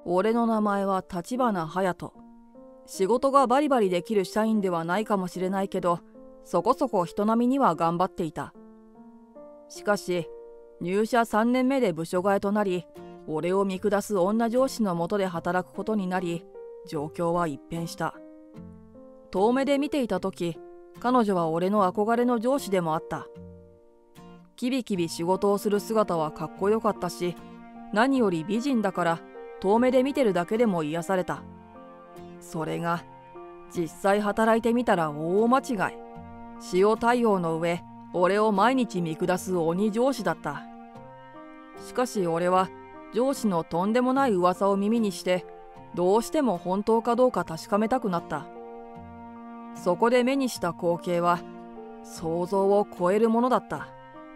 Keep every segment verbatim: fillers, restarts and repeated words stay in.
俺の名前は立花隼人。仕事がバリバリできる社員ではないかもしれないけど、そこそこ人並みには頑張っていた。しかし、入社さんねんめで部署替えとなり、俺を見下す女上司の下で働くことになり、状況は一変した。遠目で見ていた時、彼女は俺の憧れの上司でもあった。キビキビ仕事をする姿はかっこよかったし、何より美人だから遠目で見てるだけでも癒された。それが実際働いてみたら大間違い。塩対応の上、俺を毎日見下す鬼上司だった。しかし俺は上司のとんでもない噂を耳にして、どうしても本当かどうか確かめたくなった。そこで目にした光景は想像を超えるものだった。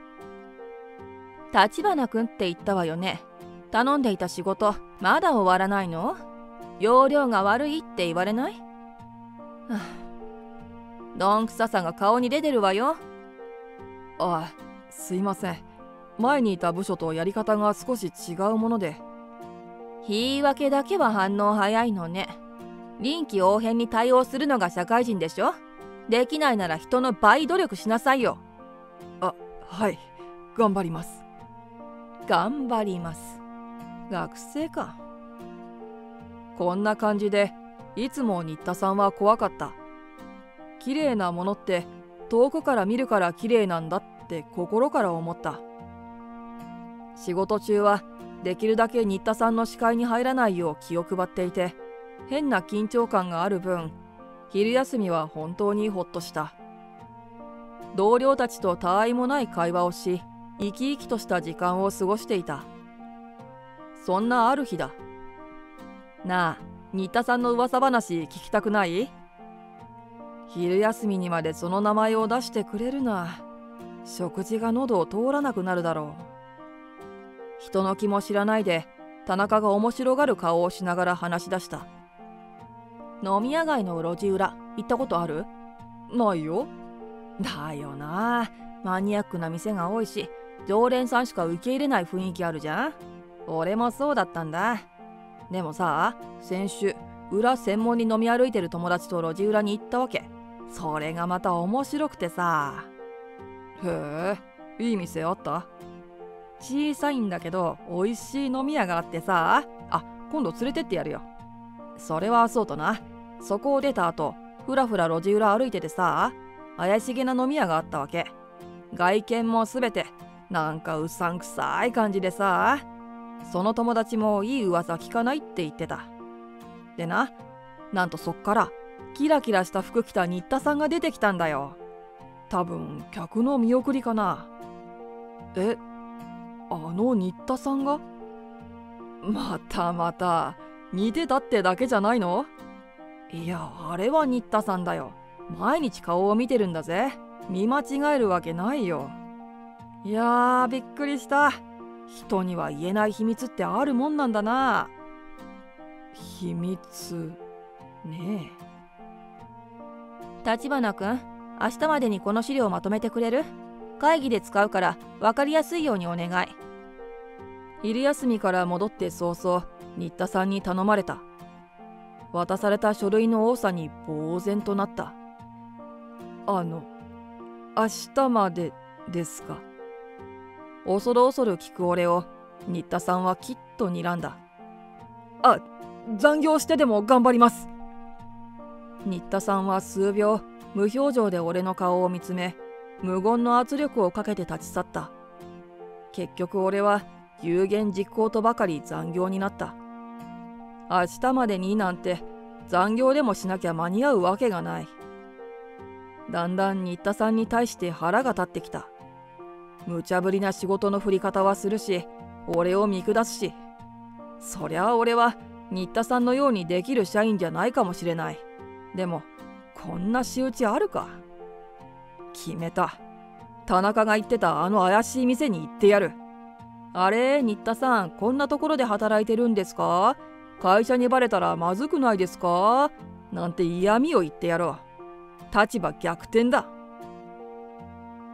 立花君って言ったわよね。頼んでいた仕事まだ終わらないの？容量が悪いって言われない？はあ、どんくささが顔に出てるわよ。 ああ、すいません。前にいた部署とやり方が少し違うもので。 言い訳だけは反応早いのね。臨機応変に対応するのが社会人でしょ。できないなら人の倍努力しなさいよ。 あ、はい、頑張ります。 頑張ります。 学生か。こんな感じでいつも新田さんは怖かった。綺麗なものって遠くから見るから綺麗なんだって心から思った。仕事中はできるだけ新田さんの視界に入らないよう気を配っていて、変な緊張感がある分、昼休みは本当にほっとした。同僚たちと他愛もない会話をし、生き生きとした時間を過ごしていた。そんなある日だ。なあ、新田さんの噂話聞きたくない？昼休みにまでその名前を出してくれるな。食事が喉を通らなくなるだろう。人の気も知らないで、田中が面白がる顔をしながら話し出した。 飲み屋街の路地裏行ったことある？ ないよ。 だよな。マニアックな店が多いし、常連さんしか受け入れない雰囲気あるじゃん。俺もそうだったんだ。でもさ、先週裏専門に飲み歩いてる友達と路地裏に行ったわけ。それがまた面白くてさ。 へえ、いい店あった？ 小さいんだけど美味しい飲み屋があってさ。 あ、今度連れてってやるよ。 それはそうとな。そこを出た後、ふらふら路地裏歩いててさ、怪しげな飲み屋があったわけ。外見もすべてなんかうさんくさい感じでさ、その友達もいい噂聞かないって言ってた。でな、なんとそっからキラキラした服着た新田さんが出てきたんだよ。 多分客の見送りかな。え、あの新田さんが？またまた似てたってだけじゃないの？ いや、あれは新田さんだよ。毎日顔を見てるんだぜ。見間違えるわけないよ。 いやー、びっくりした。人には言えない秘密ってあるもんなんだな。秘密ねえ。立花君、明日までにこの資料をまとめてくれる？会議で使うから分かりやすいようにお願い。 昼休みから戻って早々、新田さんに頼まれた。渡された書類の多さに呆然となった。あの、明日までですか？恐る恐る聞く俺を新田さんはきっと睨んだ。あ、残業してでも頑張ります。新田さんは数秒無表情で俺の顔を見つめ、無言の圧力をかけて立ち去った。結局俺は有言実行とばかり残業になった。明日までになんて残業でもしなきゃ間に合うわけがない。だんだん新田さんに対して腹が立ってきた。無茶ぶりな仕事の振り方はするし、俺を見下すし、そりゃ俺は新田さんのようにできる社員じゃないかもしれない。でもこんな仕打ちあるか。決めた。田中が言ってたあの怪しい店に行ってやる。あれ、新田さん、こんなところで働いてるんですか？会社にバレたらまずくないですか？なんて嫌味を言ってやろう。立場逆転だ。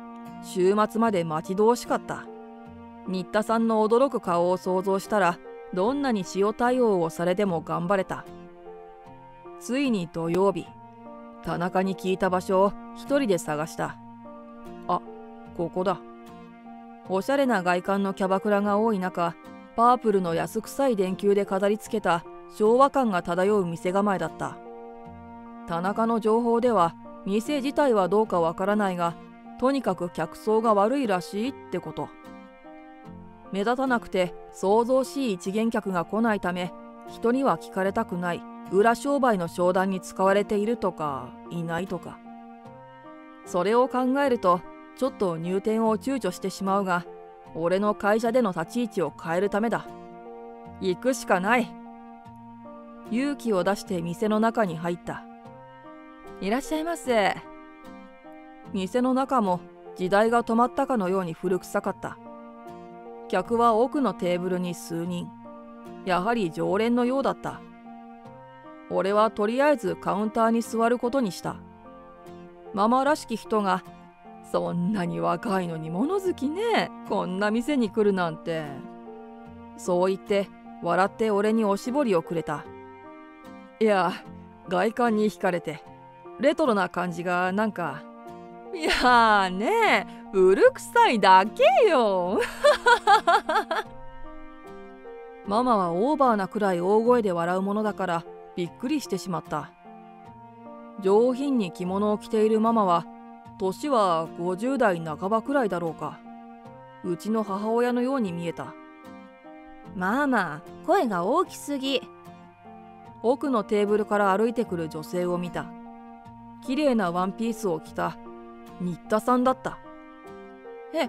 週末まで待ち遠しかった。新田さんの驚く顔を想像したらどんなに塩対応をされても頑張れた。ついに土曜日、田中に聞いた場所を一人で探した。あ、ここだ。おしゃれな外観のキャバクラが多い中、パープルの安臭い電球で飾り付けた昭和感が漂う店構えだった。田中の情報では店自体はどうかわからないが、とにかく客層が悪いらしいってこと。目立たなくて騒々しい一見客が来ないため、人には聞かれたくない裏商売の商談に使われているとかいないとか。それを考えるとちょっと入店を躊躇してしまうが、俺の会社での立ち位置を変えるためだ。行くしかない。勇気を出して店の中に入った。いらっしゃいませ。店の中も時代が止まったかのように古臭かった。客は奥のテーブルに数人。やはり常連のようだった。俺はとりあえずカウンターに座ることにした。ママらしき人が、そんなに若いのに物好きね。こんな店に来るなんて。そう言って笑って俺におしぼりをくれた。いや、外観に惹かれて、レトロな感じがなんか。いやーねえ、古臭いだけよ。ママはオーバーなくらい大声で笑うものだからびっくりしてしまった。上品に着物を着ているママは年はごじゅう代半ばくらいだろうか。うちの母親のように見えた。 ママ、声が大きすぎ。 奥のテーブルから歩いてくる女性を見た。綺麗なワンピースを着た新田さんだった。 え、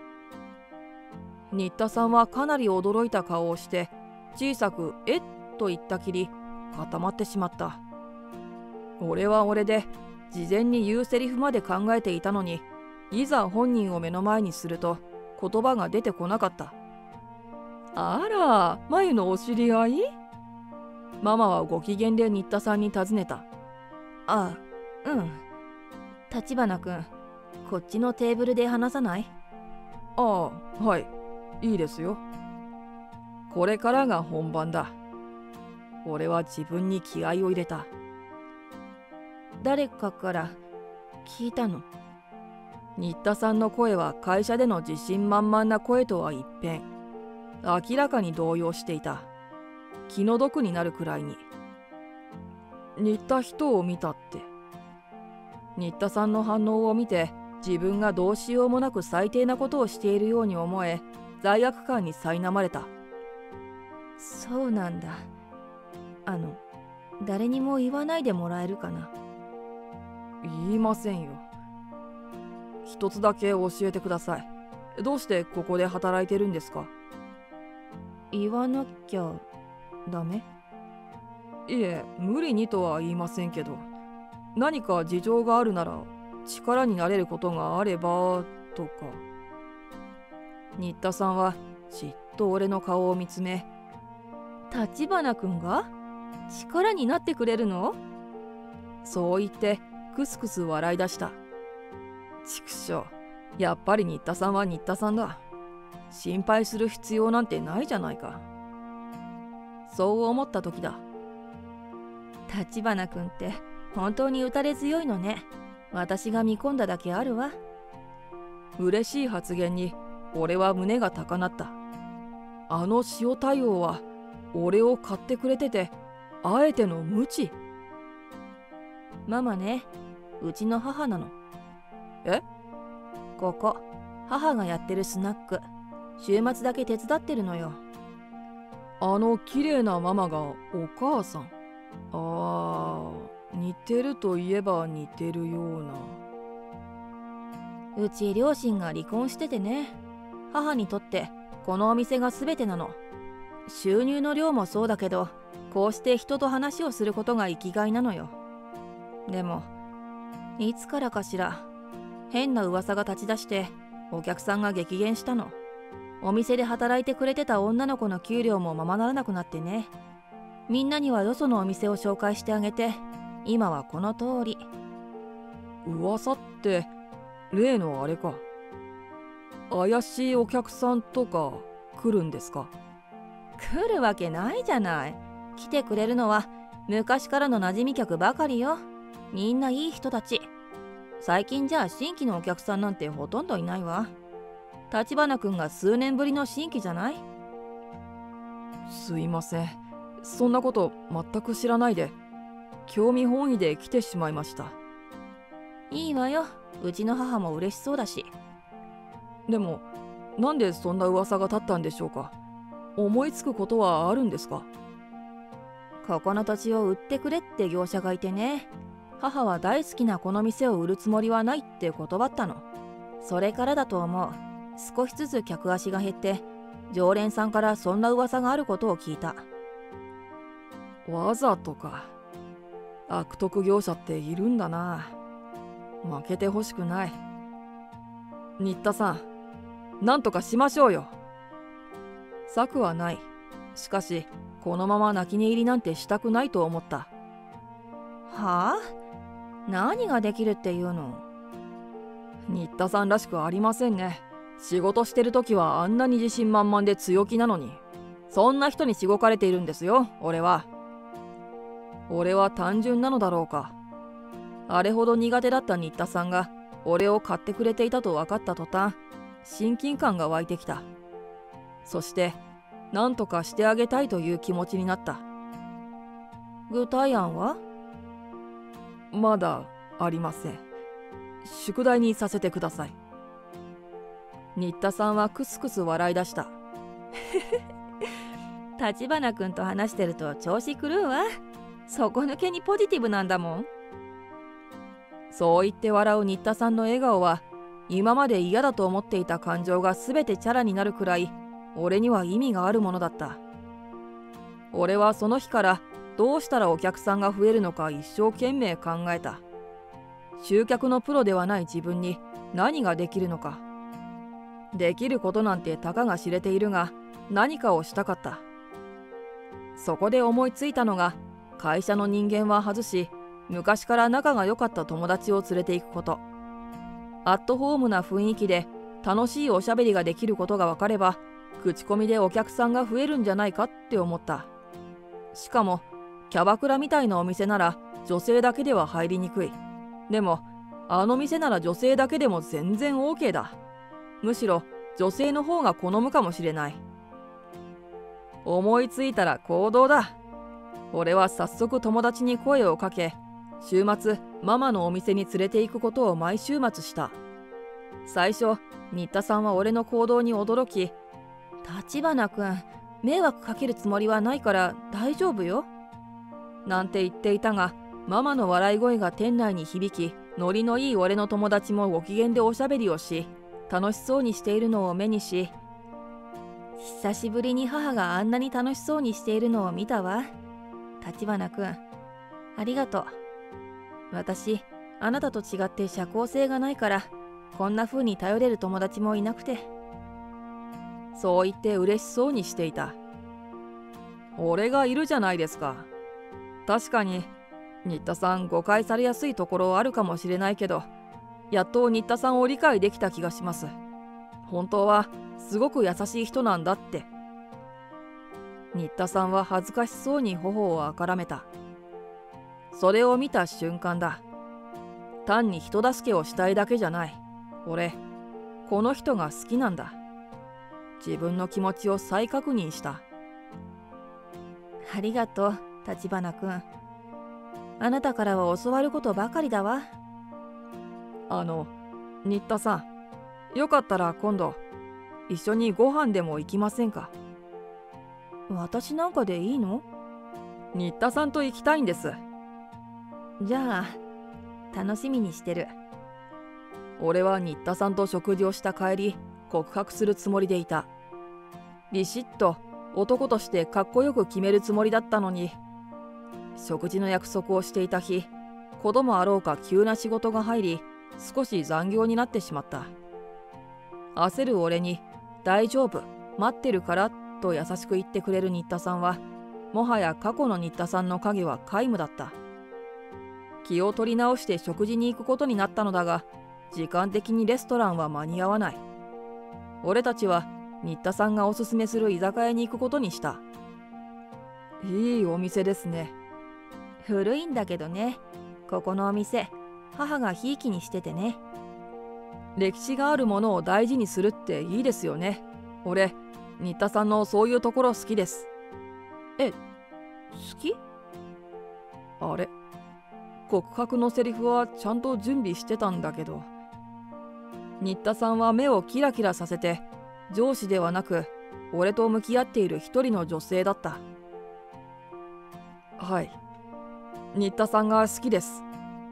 新田さんはかなり驚いた顔をして小さく「えっ?」と言ったきり固まってしまった。俺は俺で事前に言うセリフまで考えていたのに、いざ本人を目の前にすると言葉が出てこなかった。あら、眉のお知り合い？ママはご機嫌で新田さんに尋ねた。 あ、うん。立花くん、こっちのテーブルで話さない？ ああ、はい、いいですよ。これからが本番だ。俺は自分に気合を入れた。 誰かから聞いたの？ 新田さんの声は会社での自信満々な声とは一変、明らかに動揺していた。気の毒になるくらいに。似た人を見たって。新田さんの反応を見て、自分がどうしようもなく最低なことをしているように思え、罪悪感に苛まれた。 そうなんだ。あの、誰にも言わないでもらえるかな？ 言いませんよ。一つだけ教えてください。どうしてここで働いてるんですか？ 言わなきゃダメ？ いえ、無理にとは言いませんけど、何か事情があるなら力になれることがあればとか。新田さんはじっと俺の顔を見つめ、 立花くんが力になってくれるの？ そう言ってクスクス笑い出した。ちくしょう、やっぱり新田さんは新田さんだ。心配する必要なんてないじゃないか。そう思った時だ。 立花くんって本当に打たれ強いのね。私が見込んだだけあるわ。 嬉しい発言に俺は胸が高鳴った。あの塩対応は俺を買ってくれてて、あえての無知。 ママね、うちの母なの。 え？ ここ、母がやってるスナック。週末だけ手伝ってるのよ。 あの綺麗なママがお母さん。あー、似てるといえば似てるような。 うち両親が離婚しててね。母にとってこのお店が全てなの。収入の量もそうだけど、こうして人と話をすることが生きがいなのよ。でもいつからかしら、変な噂が立ち出してお客さんが激減したの。お店で働いてくれてた女の子の給料もままならなくなってね。みんなにはよそのお店を紹介してあげて、今はこの通り。 噂って例のあれか。怪しいお客さんとか来るんですか？ 来るわけないじゃない。来てくれるのは昔からの馴染み客ばかりよ。みんないい人たち。最近じゃ新規のお客さんなんてほとんどいないわ。立花君が数年ぶりの新規じゃない？ すいません、そんなこと全く知らないで、興味本位で来てしまいました。 いいわよ、うちの母も嬉しそうだし。 でもなんでそんな噂が立ったんでしょうか。思いつくことはあるんですか？ ここの土地を売ってくれって業者がいてね。母は大好きなこの店を売るつもりはないって断ったの。それからだと思う。少しずつ客足が減って常連さんからそんな噂があることを聞いた。 わざとか。悪徳業者っているんだな。負けてほしくない。新田さん、なんとかしましょうよ。策はない。しかしこのまま泣き寝入りなんてしたくないと思った。 はあ？何ができるっていうの？ 新田さんらしくありませんね。仕事してる時はあんなに自信満々で強気なのに、そんな人にしごかれているんですよ、俺は。俺は単純なのだろうか。あれほど苦手だった新田さんが俺を買ってくれていたと分かった途端、親近感が湧いてきた。そして何とかしてあげたいという気持ちになった。 具体案は？ まだありません。宿題にさせてください。新田さんはクスクス笑い出した。 立花君と話してると調子狂うわ。底抜けにポジティブなんだもん。 そう言って笑う新田さんの笑顔は、今まで嫌だと思っていた感情が全てチャラになるくらい俺には意味があるものだった。俺はその日からどうしたらお客さんが増えるのか一生懸命考えた。集客のプロではない自分に何ができるのか。できることなんてたかが知れているが、何かをしたかった。そこで思いついたのが、会社の人間は外し、昔から仲が良かった友達を連れて行くこと。アットホームな雰囲気で楽しいおしゃべりができることが分かれば、口コミでお客さんが増えるんじゃないかって思った。しかもキャバクラみたいなお店なら女性だけでは入りにくい。でもあの店なら女性だけでも全然 OK だ。むしろ女性の方が好むかもしれない。思いついたら行動だ。俺は早速友達に声をかけ、週末ママのお店に連れて行くことを毎週末した。最初新田さんは俺の行動に驚き、 立花君、迷惑かけるつもりはないから大丈夫よなんて言っていたが、ママの笑い声が店内に響き、ノリのいい俺の友達もご機嫌でおしゃべりをし、楽しそうにしているのを目にし、 久しぶりに母があんなに楽しそうにしているのを見たわ。立花君、ありがとう。私、あなたと違って社交性がないから、こんな風に頼れる友達もいなくて。 そう言って嬉しそうにしていた。俺がいるじゃないですか。確かに新田さん誤解されやすいところあるかもしれないけど、やっと新田さんを理解できた気がします。本当はすごく優しい人なんだって。新田さんは恥ずかしそうに頬をあからめた。それを見た瞬間だ。単に人助けをしたいだけじゃない。俺、この人が好きなんだ。自分の気持ちを再確認した。 ありがとう、立花君。あなたからは教わることばかりだわ。 あの、新田さん、よかったら今度一緒にご飯でも行きませんか？ 私なんかでいいの？ 新田さんと行きたいんです。 じゃあ楽しみにしてる。 俺は新田さんと食事をした帰り、告白するつもりでいた。ビシッと男としてかっこよく決めるつもりだったのに、食事の約束をしていた日、子供あろうか急な仕事が入り、少し残業になってしまった。焦る俺に大丈夫、待ってるからと優しく言ってくれる新田さんは、もはや過去の新田さんの影は皆無だった。気を取り直して食事に行くことになったのだが、時間的にレストランは間に合わない。俺たちは新田さんがおすすめする居酒屋に行くことにした。いいお店ですね。 古いんだけどね。ここのお店、母がひいきにしててね。 歴史があるものを大事にするっていいですよね。俺、新田さんのそういうところ好きです。 え、好き？ あれ、告白のセリフはちゃんと準備してたんだけど。新田さんは目をキラキラさせて、上司ではなく俺と向き合っている一人の女性だった。はい、新田さんが好きです。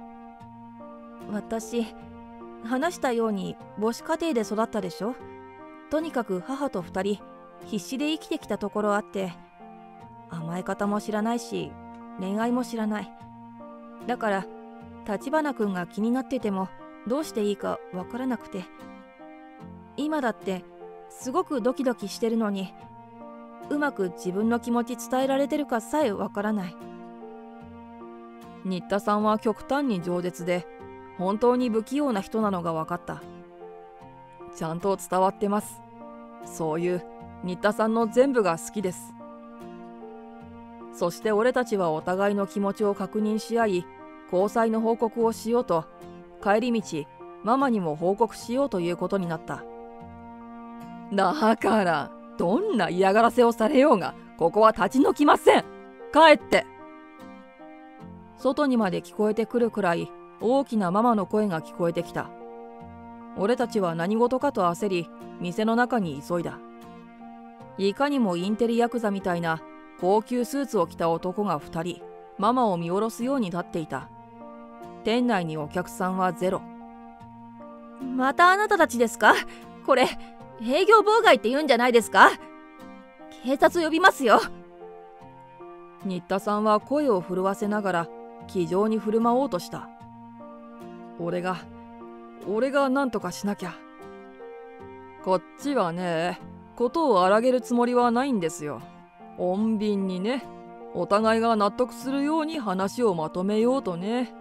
私、話したように母子家庭で育ったでしょ。とにかく母と二人必死で生きてきたところあって、甘え方も知らないし恋愛も知らない。だから立花君が気になっててもどうしていいかわからなくて、今だってすごくドキドキしてるのに、うまく自分の気持ち伝えられてるかさえわからない。 新田さんは極端に饒舌で本当に不器用な人なのが分かった。ちゃんと伝わってます。そういう新田さんの全部が好きです。そして俺たちはお互いの気持ちを確認し合い、交際の報告をしようと、帰り道ママにも報告しようということになった。だからどんな嫌がらせをされようがここは立ち退きません。帰って。外にまで聞こえてくるくらい大きなママの声が聞こえてきた。俺たちは何事かと焦り、店の中に急いだ。いかにもインテリヤクザみたいな高級スーツを着た男がふたり、ママを見下ろすように立っていた。店内にお客さんはゼロ。 またあなたたちですか？これ営業妨害って言うんじゃないですか？警察呼びますよ。 新田さんは声を震わせながら気丈に振る舞おうとした。俺が俺が何とかしなきゃ。こっちはね、ことを荒げるつもりはないんですよ。穏便にね、お互いが納得するように話をまとめようとね。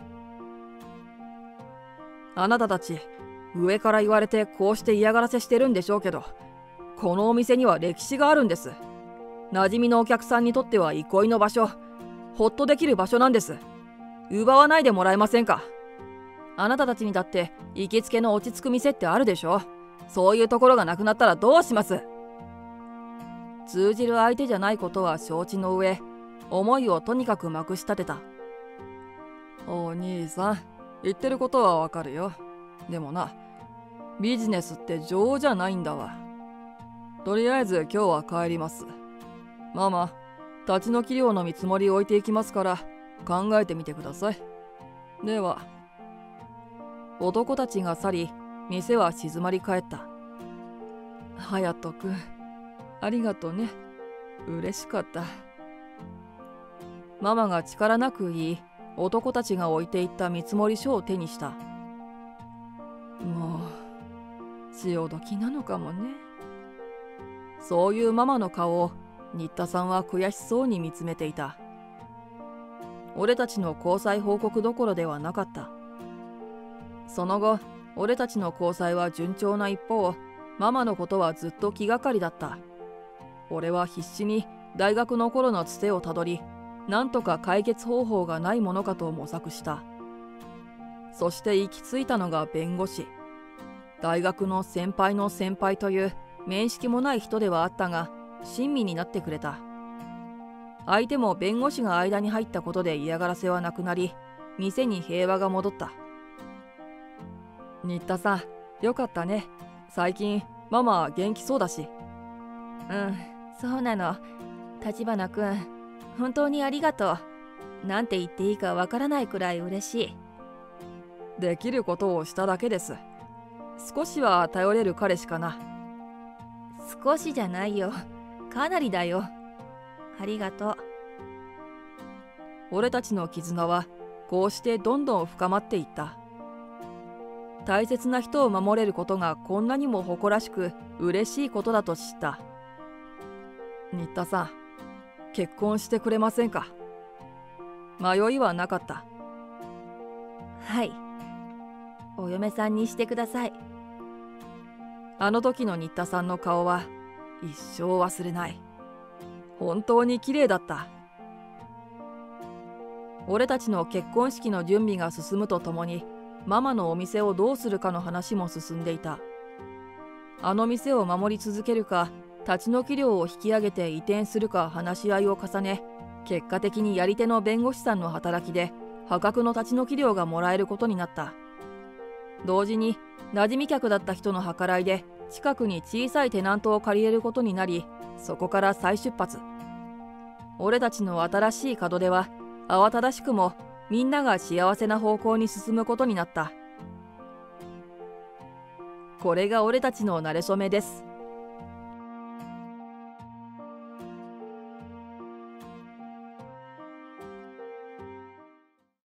あなたたち上から言われてこうして嫌がらせしてるんでしょうけど、このお店には歴史があるんです。馴染みのお客さんにとっては憩いの場所、ほっとできる場所なんです。奪わないでもらえませんか。あなたたちにだって行きつけの落ち着く店ってあるでしょ。そういうところがなくなったらどうします。通じる相手じゃないことは承知の上、思いをとにかくまくし立てた。お兄さん、言ってることはわかるよ。でもな、ビジネスって情じゃないんだわ。とりあえず今日は帰ります。ママ、立ち退き料の見積もり置いていきますから考えてみてください。では。男たちが去り、店は静まり返った。隼人君、ありがとね。嬉しかった。ママが力なく言い、男たちが置いていった見積書を手にした。もう潮時なのかもね。そういうママの顔を新田さんは悔しそうに見つめていた。俺たちの交際報告どころではなかった。その後、俺たちの交際は順調な一方、ママのことはずっと気がかりだった。俺は必死に大学の頃のつてをたどり、なんとか解決方法がないものかと模索した。そして行き着いたのが弁護士。大学の先輩の先輩という面識もない人ではあったが、親身になってくれた。相手も弁護士が間に入ったことで嫌がらせはなくなり、店に平和が戻った。新田さん、よかったね。最近ママは元気そうだし。 うん、そうなの。立花くん、本当にありがとう。なんて言っていいかわからないくらい嬉しい。 できることをしただけです。少しは頼れる彼しかな。 少しじゃないよ。かなりだよ。ありがとう。 俺たちの絆はこうしてどんどん深まっていった。大切な人を守れることがこんなにも誇らしく嬉しいことだと知った。新田さん、結婚してくれませんか。迷いはなかった。 はい、お嫁さんにしてください。 あの時の新田さんの顔は一生忘れない。本当に綺麗だった。俺たちの結婚式の準備が進むとともに、ママのお店をどうするかの話も進んでいた。あの店を守り続けるか、立ち退き料を引き上げて移転するか話し合いを重ね、結果的にやり手の弁護士さんの働きで破格の立ち退き料がもらえることになった。同時に馴染み客だった人の計らいで近くに小さいテナントを借りれることになり、そこから再出発。俺たちの新しい門出は慌ただしくもみんなが幸せな方向に進むことになった。これが俺たちの馴れ初めです。